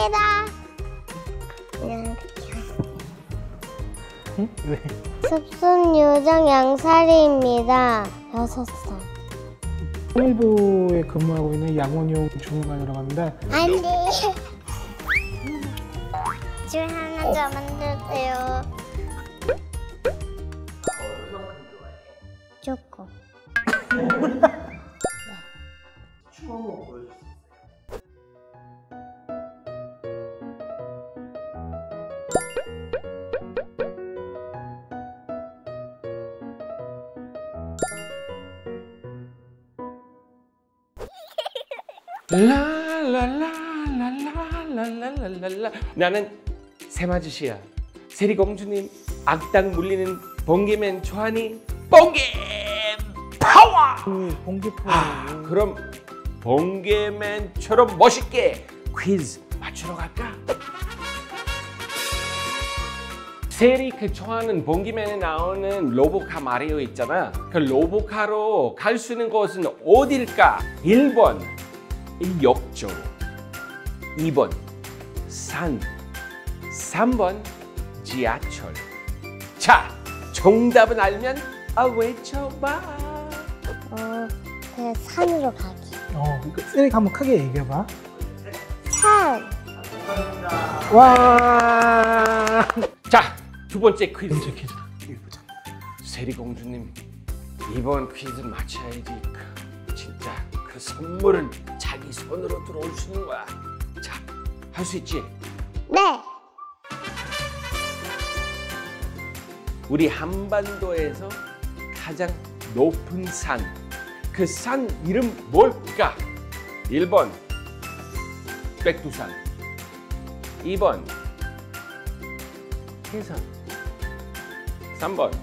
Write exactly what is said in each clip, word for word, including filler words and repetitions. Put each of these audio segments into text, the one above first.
감사합니다. 안녕하세요. 응? 왜? 숲순 요정 양사리입니다. 여섯 살. 통일부에 근무하고 있는 양원용 주무관이라고 합니다. 안 돼. 줄 하나 더 만들게요. 얼만큼 좋아해? 조금. 춤 한번 보여줄 수 있어요? 라라라라라라라라라. 나는 새마주시야. 세리공주님 악당 물리는 번개맨 좋아하니? 번개 파워! 그 봉기 프로. 아, 그럼 번개맨처럼 멋있게 퀴즈 맞추러 갈까? 세리 그 좋아하는 번개맨에 나오는 로보카 마리오 있잖아. 그 로보카로 갈 수 있는 곳은 어딜까? 일 번 욕조, 이 번 산, 삼 번 지하철. 자, 정답은 알면 아 외쳐봐. 어, 그냥 산으로 가기. 어, 그 세리가 한번 크게 얘기해봐. 산. 와. 자, 두 번째 퀴즈. 번째 퀴즈다. 이거 보자. 세리공주님 이번 퀴즈 맞춰야지. 그, 진짜 그 선물은 자기 손으로 들어올 수 있는 거야. 자, 할 수 있지? 네. 우리 한반도에서 가장 높은 산, 그 산 이름 뭘까? 일 번 백두산, 이 번 해산, 삼 번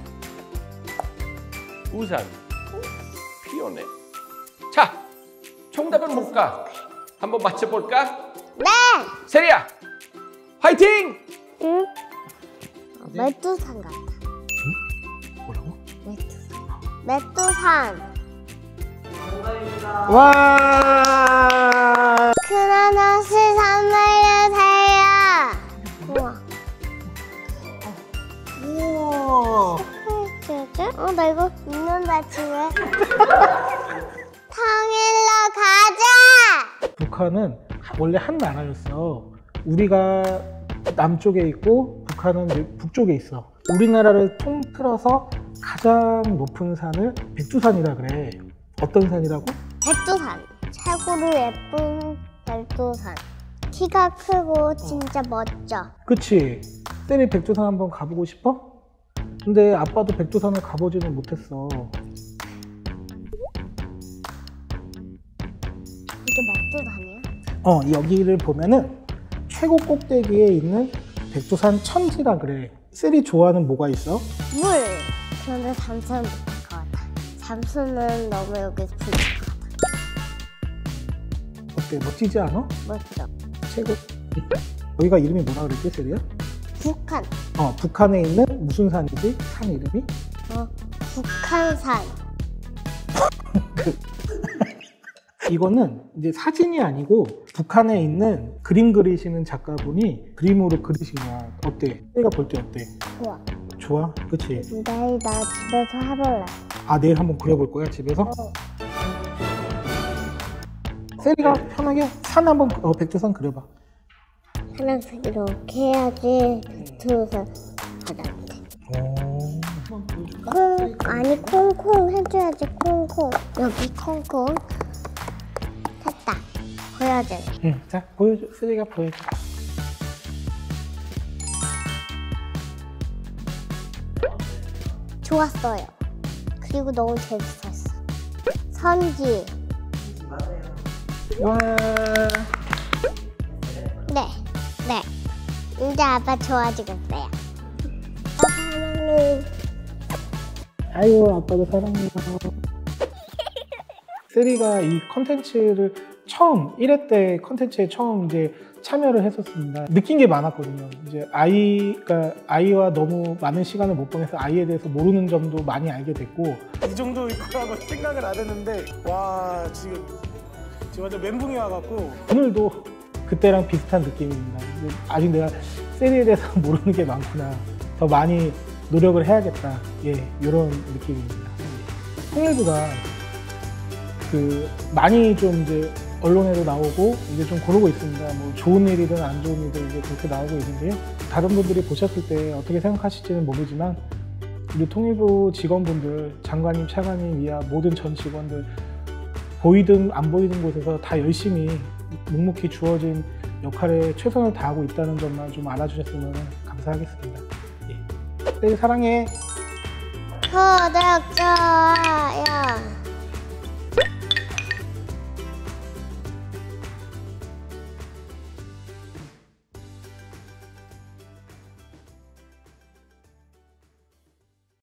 우산. 피오네. 자, 정답은 뭘까? 한번 맞춰볼까? 네. 세리야, 화이팅! 응? 어, 메뚜산 같아. 뭐라고? 메뚜산. 메뚜산. 와. 큰하나씩 선물해주세요. 우와. 우와. 헬스죠? 어, 나 이거 있는다, 집에. 통일로 가자! 북한은 원래 한 나라였어. 우리가 남쪽에 있고 북한은 이제 북쪽에 있어. 우리나라를 통틀어서 가장 높은 산을 백두산이라 그래. 어떤 산이라고? 백두산. 최고로 예쁜 백두산. 키가 크고 진짜 멋져. 그치? 세리 백두산 한번 가보고 싶어? 근데 아빠도 백두산을 가보지는 못했어. 이게 백두산이야? 어, 여기를 보면은 최고 꼭대기에 있는 백두산 천지라 그래. 세리 좋아하는 뭐가 있어? 물. 그런데 잠수는 못할 것 같아. 잠수는 너무 여기서 불릴 것 같아. 어때? 멋지지 않아? 멋져. 최고. 여기가 이름이 뭐라 그랬지, 세리야? 북한. 어, 북한에 있는 무슨 산이지? 산 이름이? 어, 북한산. 이거는 이제 사진이 아니고 북한에 있는 그림 그리시는 작가분이 그림으로 그리신 거야. 어때? 세리가 볼 때 어때? 좋아. 좋아? 그치? 내일 나 집에서 해볼래. 아, 내일 한번 그려볼 거야, 집에서? 어. 세리가 편하게 산 한번, 어, 백두산 그려봐. 하나씩 이렇게 해야지 백두산 바다인데. 오. 콩, 아니 콩콩 해줘야지. 콩콩. 여기 콩콩. 됐다. 보여줘. 응, 자, 보여줘. 세리가 보여줘. 좋았어요. 그리고 너무 재밌었어. 선지. 와. 네. 네. 이제 아빠 좋아지겠어요. 아빠 사랑해. 아이고, 아빠도 사랑해요. 세리가 이 컨텐츠를 처음 일 회 때 컨텐츠에 처음 이제 참여를 했었습니다. 느낀 게 많았거든요. 이제 아이가 아이와 너무 많은 시간을 못 보내서 아이에 대해서 모르는 점도 많이 알게 됐고, 이 정도일 거라고 생각을 안 했는데 와, 지금 지금 완전 멘붕이 와갖고 오늘도 그때랑 비슷한 느낌입니다. 아직 내가 세리에 대해서 모르는 게 많구나. 더 많이 노력을 해야겠다. 예, 이런 느낌입니다. 통일부가 그 많이 좀 이제 언론에도 나오고 이제 좀 고르고 있습니다. 뭐 좋은 일이든 안 좋은 일이든 이제 그렇게 나오고 있는데요. 다른 분들이 보셨을 때 어떻게 생각하실지는 모르지만 우리 통일부 직원분들, 장관님, 차관님 이하 모든 전 직원들 보이든 안 보이는 곳에서 다 열심히 묵묵히 주어진 역할에 최선을 다하고 있다는 점만 좀 알아주셨으면 감사하겠습니다. 예. 네, 사랑해. 구독, 좋아요.